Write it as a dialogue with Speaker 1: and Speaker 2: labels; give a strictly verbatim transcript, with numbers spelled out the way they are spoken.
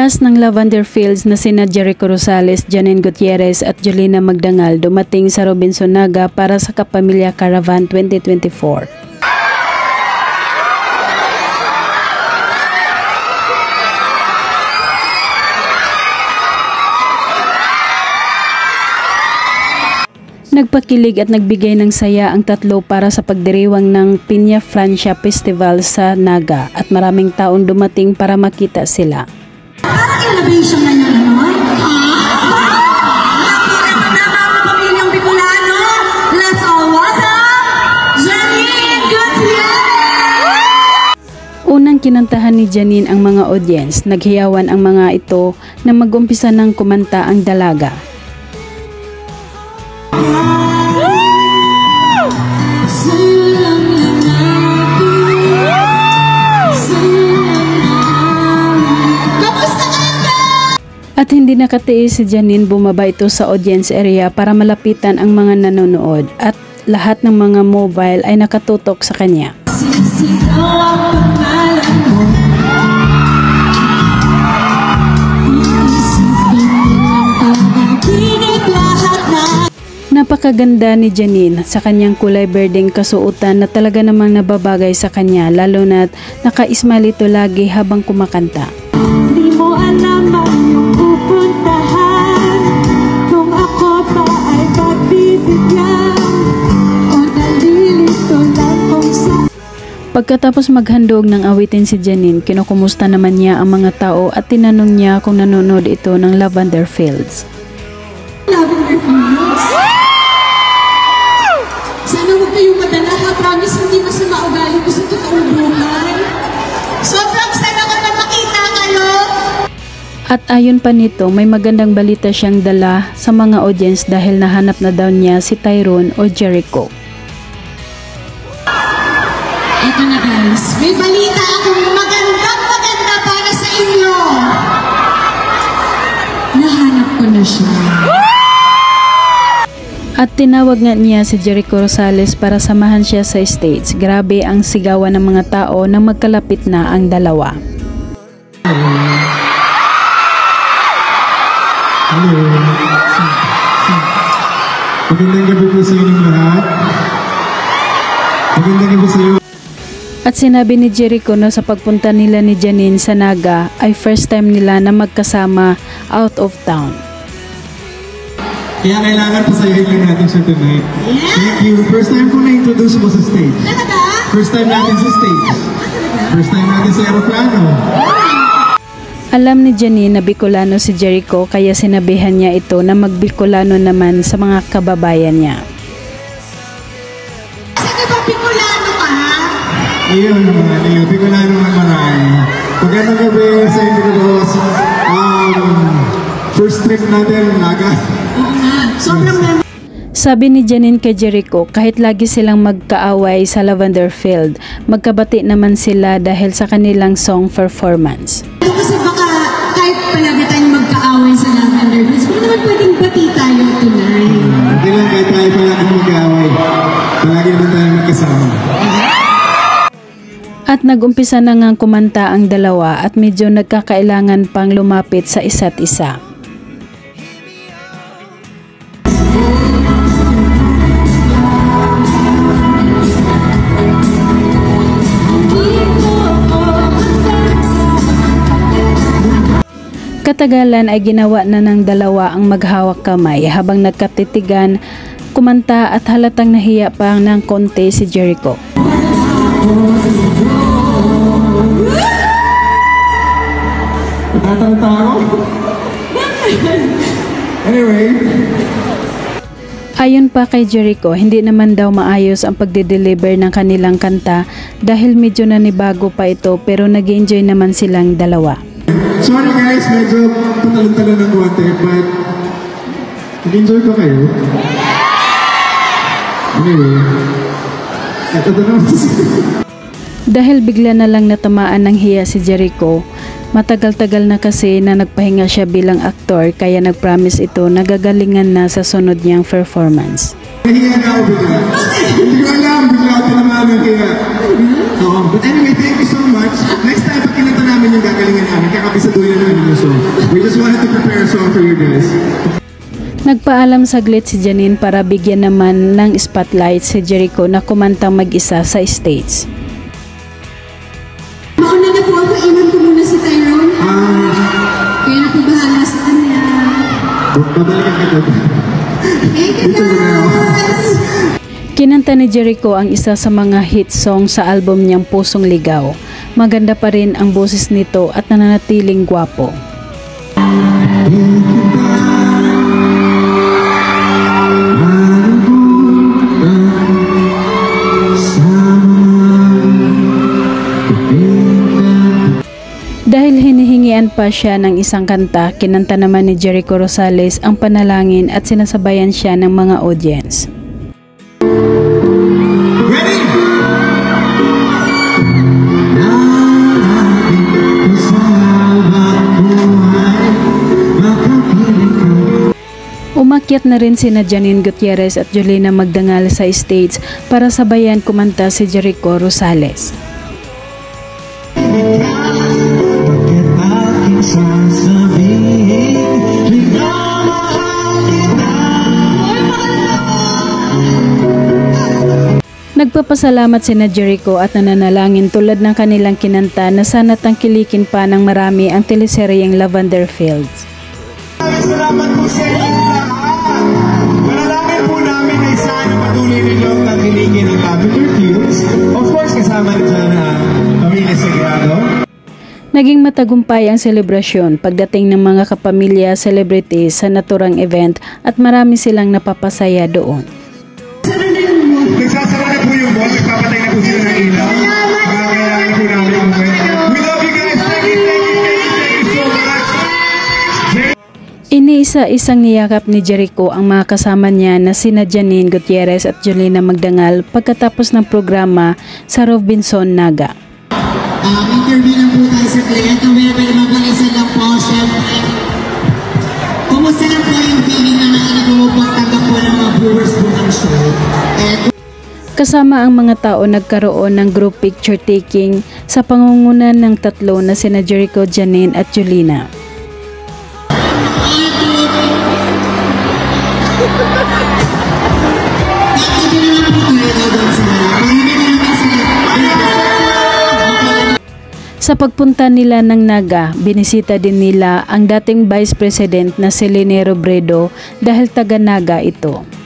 Speaker 1: Cast ng Lavender Fields na sina Jericho Rosales, Janine Gutierrez at Jolina Magdangal dumating sa Robinson Naga para sa Kapamilya Caravan twenty twenty-four. Nagpakilig at nagbigay ng saya ang tatlo para sa pagdiriwang ng Piña Francia Festival sa Naga at maraming taong dumating para makita sila.
Speaker 2: Parang elevation na niya naman. Pamilyang Bicolano, let's all welcome Janine Gutierrez!
Speaker 1: Unang kinantahan ni Janine ang mga audience. Naghiyawan ang mga ito na mag-umpisa ng kumanta ang dalaga. At hindi nakatiis si Janine, bumaba ito sa audience area para malapitan ang mga nanonood at lahat ng mga mobile ay nakatutok sa kanya. Napakaganda ni Janine sa kanyang kulay berdeng kasuotan na talaga namang nababagay sa kanya, lalo na't naka-smile ito lagi habang kumakanta.
Speaker 2: Di mo alam ang pupuntahan kung ako pa ay pagbibigyan o nalilito lang kung sa...
Speaker 1: Pagkatapos maghandog ng awitin si Janine, kinukumusta naman niya ang mga tao at tinanong niya kung nanonood ito ng Lavender Fields.
Speaker 2: Lavender Fields? Sana huwag kayong madala ha, promise hindi masama ugali ko sa totoong buhay. Sobrang sana ko na makita kayo!
Speaker 1: At ayon pa nito, may magandang balita siyang dala sa mga audience dahil nahanap na daw niya si Tyrone o Jericho.
Speaker 2: Ito na guys, may balita akong magandang maganda para sa inyo! Nahanap ko na siya.
Speaker 1: At tinawag nga niya si Jericho Rosales para samahan siya sa stage. Grabe ang sigawan ng mga tao nang magkalapit na ang dalawa.
Speaker 3: Hello. Magandang gabi po sa inyong lahat. Magandang gabi sa iyo.
Speaker 1: At sinabi ni Jericho na sa pagpunta nila ni Janine sa Naga ay first time nila na magkasama out of town.
Speaker 3: Kaya kailangan pasayahin lang natin siya tonight.
Speaker 2: Yeah.
Speaker 3: Thank you. First time ko na-introduce mo sa stage.
Speaker 2: Talaga?
Speaker 3: First time natin sa stage. First time natin sa aeroplano.
Speaker 1: Alam ni Janine na Bicolano si Jericho kaya sinabihan niya ito na mag-Bicolano naman sa mga kababayan niya.
Speaker 2: Sige ba Bicolano ka ha?
Speaker 3: Iyon naman, iyon. Bicolano naman marami. Magandang gabi sa inyo boss. Um, first trip natin, Naga.
Speaker 2: Oo nga. Sobrang mem-
Speaker 1: Sabi ni Janine kay Jericho, kahit lagi silang magkaaway sa Lavender Field, magkabati naman sila dahil sa kanilang song performance.
Speaker 2: Kasi baka kahit palagi tayong magkaaway sa Lavender Fields, hindi naman pwedeng bati tayo tonight.
Speaker 3: Hindi lang kahit tayo palaging mag-away. Palagi naman tayo magkasama.
Speaker 1: At nag-umpisa na ngang kumanta ang dalawa at medyo nagkakailangan pang lumapit sa isa't isa. Katagalan ay ginawa na ng dalawa ang maghawak kamay habang nagkatitigan, kumanta at halatang nahiya pa ng konti si Jericho.
Speaker 3: Tatalanta ako? Anyway.
Speaker 1: Ayon pa kay Jericho, hindi naman daw maayos ang pagde-deliver ng kanilang kanta dahil medyo nanibago pa ito pero nag-enjoy naman silang dalawa.
Speaker 3: Sorry guys, medyo patalon-talon ng konti, but nag-enjoy pa kayo? Anyway, eto na naman.
Speaker 1: Dahil bigla na lang natamaan ng hiya si Jericho, matagal-tagal na kasi na nagpahinga siya bilang aktor kaya nag-promise ito na gagalingan na sa sunod niyang performance.
Speaker 3: Nahiya na ako bigla. Hindi ko alam, bigla tinamaan ng kaya. But anyway, thank you so much. Next time, pag kinanta namin yung gagalingan namin, kakabisaduhin na namin yung song. We just wanted to prepare a song for you guys.
Speaker 1: Nagpaalam saglit si Janine para bigyan naman ng spotlight si Jericho na kumantang mag-isa sa stage.
Speaker 2: Mauna na po ako, iwan ko muna si Tyrone.
Speaker 3: Ah,
Speaker 2: Kaya na po bahala sa kanya.
Speaker 3: babalikan ka doon.
Speaker 2: Thank you
Speaker 3: Dito muna ako.
Speaker 2: guys!
Speaker 1: Kinanta ni Jericho ang isa sa mga hit song sa album niyang Pusong Ligaw. Maganda pa rin ang boses nito at nananatiling gwapo. Dahil hinihingian pa siya ng isang kanta, kinanta naman ni Jericho Rosales ang Panalangin at sinasabayan siya ng mga audience.
Speaker 3: Ready?
Speaker 1: Umakyat na rin sina Janine Gutierrez at Julina Magdangal sa stage para sabayan kumanta si Jericho Rosales. Nagpapasalamat sina Jericho at nananalangin tulad ng kanilang kinanta na sana tangkilikin pa ng marami ang teleseryeng Lavender Fields.
Speaker 3: Salamat po sa inyo lahat. Manalangin po namin ay sana patuloy ninyong tangkilikin ang Lavender Fields. Of course, kasama rin dyan ang Pamilya Sagrado.
Speaker 1: Naging matagumpay ang selebrasyon pagdating ng mga kapamilya celebrities sa naturang event at marami silang napapasaya doon.
Speaker 3: Nagsasara na po yung ball, nagpapatay na po sila ng ilaw. Kailangan po namin yung moment. We love you guys. Thank you, thank you, thank you, thank you so much.
Speaker 1: Iniisa-isang niyakap ni Jericho ang mga kasama niya na sina Janine Gutierrez at Julina Magdangal pagkatapos ng programa sa Robinson Naga.
Speaker 2: Um, interview lang po tayo sa play. Ito, may mag-isa lang po, syempre. Kumusta lang po yung feeling na nakinig mo pagtanggap po ng mga viewers po ng show? Eh,
Speaker 1: Kasama ang mga tao nagkaroon ng group picture taking sa pangungunan ng tatlo na sina Jericho, Janine at Julina. Sa pagpunta nila ng Naga, binisita din nila ang dating Vice President na si Lene Robredo dahil taga Naga ito.